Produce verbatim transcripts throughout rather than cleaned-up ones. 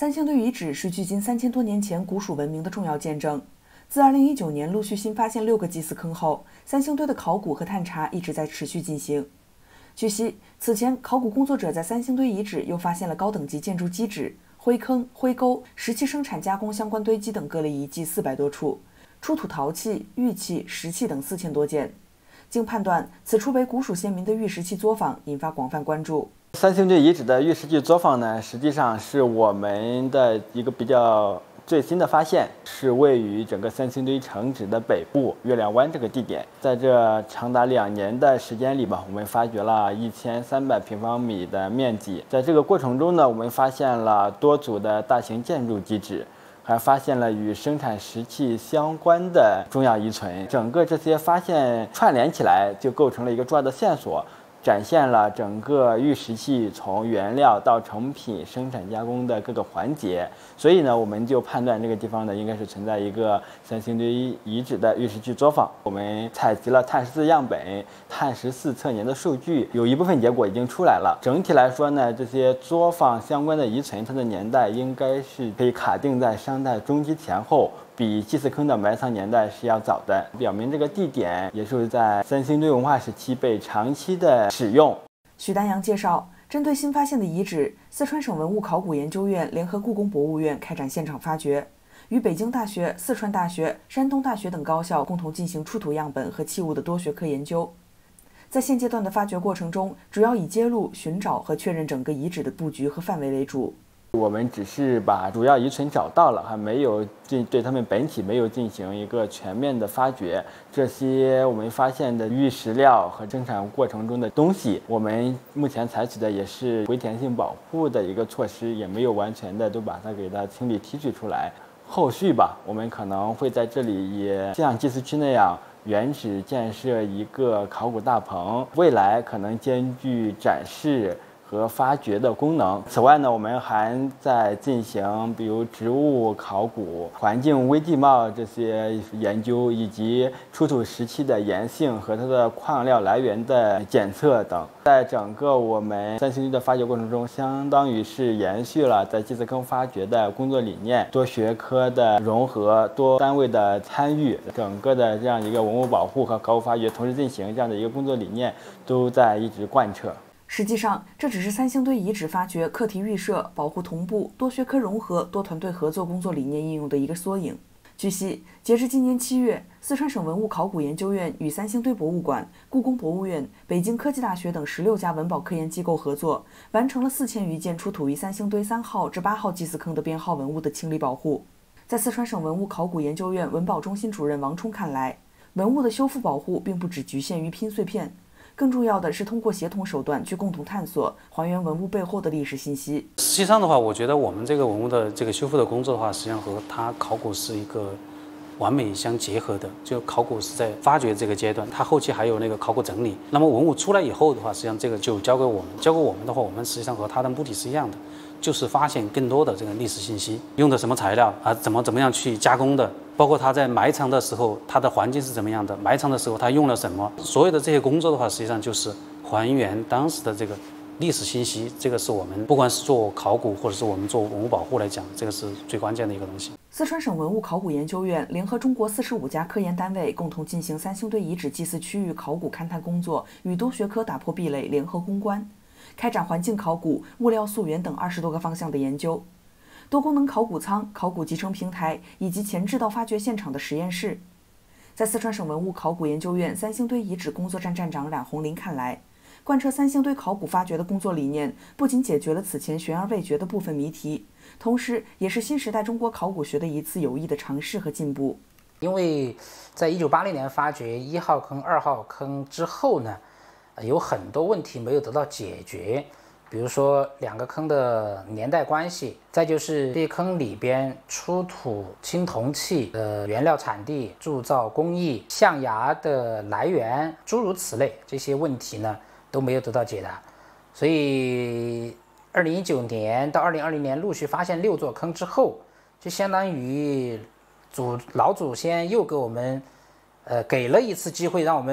三星堆遗址是距今三千多年前古蜀文明的重要见证。自二零一九年陆续新发现六个祭祀坑后，三星堆的考古和探查一直在持续进行。据悉，此前考古工作者在三星堆遗址又发现了高等级建筑基址、灰坑、灰沟、石器生产加工相关堆积等各类遗迹四百多处，出土陶器、玉器、石器等四千多件。经判断，此处为古蜀先民的玉石器作坊，引发广泛关注。 三星堆遗址的玉石器作坊呢，实际上是我们的一个比较最新的发现，是位于整个三星堆城址的北部月亮湾这个地点。在这长达两年的时间里吧，我们发掘了一千三百平方米的面积。在这个过程中呢，我们发现了多组的大型建筑基址，还发现了与生产石器相关的重要遗存。整个这些发现串联起来，就构成了一个重要的线索，展现了整个玉石器从原料到成品生产加工的各个环节。所以呢，我们就判断这个地方呢，应该是存在一个三星堆遗址的玉石器作坊。我们采集了碳十四样本、碳十四测年的数据，有一部分结果已经出来了。整体来说呢，这些作坊相关的遗存，它的年代应该是可以卡定在商代中期前后，比祭祀坑的埋藏年代是要早的，表明这个地点也是在三星堆文化时期被长期的使用。 许丹阳介绍，针对新发现的遗址，四川省文物考古研究院联合故宫博物院开展现场发掘，与北京大学、四川大学、山东大学等高校共同进行出土样本和器物的多学科研究。在现阶段的发掘过程中，主要以揭露、寻找和确认整个遗址的布局和范围为主。 我们只是把主要遗存找到了，还没有进对它们本体没有进行一个全面的发掘。这些我们发现的玉石料和生产过程中的东西，我们目前采取的也是回填性保护的一个措施，也没有完全的都把它给它清理提取出来。后续吧，我们可能会在这里也像祭祀区那样原址建设一个考古大棚，未来可能兼具展示和发掘的功能。此外呢，我们还在进行比如植物考古、环境微地貌这些研究，以及出土石器的岩性和它的矿料来源的检测等。在整个我们三星堆的发掘过程中，相当于是延续了在祭祀坑发掘的工作理念，多学科的融合，多单位的参与，整个的这样一个文物保护和考古发掘同时进行这样的一个工作理念，都在一直贯彻。 实际上，这只是三星堆遗址发掘课题预设、保护同步、多学科融合、多团队合作工作理念应用的一个缩影。据悉，截至今年七月，四川省文物考古研究院与三星堆博物馆、故宫博物院、北京科技大学等十六家文保科研机构合作，完成了四千余件出土于三星堆三号至八号祭祀坑的编号文物的清理保护。在四川省文物考古研究院文保中心主任王冲看来，文物的修复保护并不只局限于拼碎片。更重要的是通过协同手段去共同探索、还原文物背后的历史信息。 实际上的话，我觉得我们这个文物的这个修复的工作的话，实际上和它考古是一个完美相结合的。就考古是在发掘这个阶段，它后期还有那个考古整理。那么文物出来以后的话，实际上这个就交给我们。交给我们的话，我们实际上和它的目的是一样的，就是发现更多的这个历史信息，用的什么材料啊，怎么怎么样去加工的。包括它在埋藏的时候，它的环境是怎么样的？埋藏的时候，它用了什么？所有的这些工作的话，实际上就是还原当时的这个历史信息。这个是我们不管是做考古，或者是我们做文物保护来讲，这个是最关键的一个东西。 四川省文物考古研究院联合中国四十五家科研单位，共同进行三星堆遗址祭祀区域考古勘探工作与多学科打破壁垒联合攻关，开展环境考古、物料溯源等二十多个方向的研究。多功能考古舱、考古集成平台以及前置到发掘现场的实验室。在四川省文物考古研究院三星堆遗址工作站站长冉红林看来，贯彻三星堆考古发掘的工作理念，不仅解决了此前悬而未决的部分谜题，同时也是新时代中国考古学的一次有益的尝试和进步。 因为在一九八零年发掘一号坑、二号坑之后呢，有很多问题没有得到解决。比如说两个坑的年代关系，再就是这坑里边出土青铜器的原料产地、铸造工艺、象牙的来源，诸如此类，这些问题呢都没有得到解答。所以二零一九年到二零二零年陆续发现六座坑之后，就相当于祖老祖先又给我们呃给了一次机会，让我们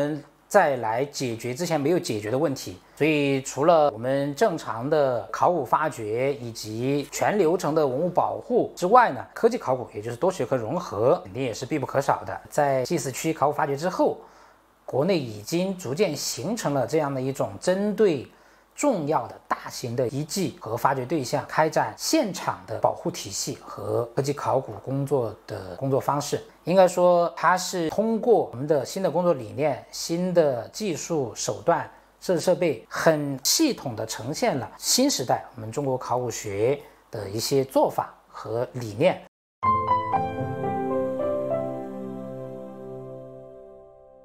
再来解决之前没有解决的问题。所以除了我们正常的考古发掘以及全流程的文物保护之外呢，科技考古也就是多学科融合肯定也是必不可少的。在祭祀区考古发掘之后，国内已经逐渐形成了这样的一种针对重要的大型的遗迹和发掘对象开展现场的保护体系和科技考古工作的工作方式。应该说它是通过我们的新的工作理念、新的技术手段、设施设备，很系统地呈现了新时代我们中国考古学的一些做法和理念，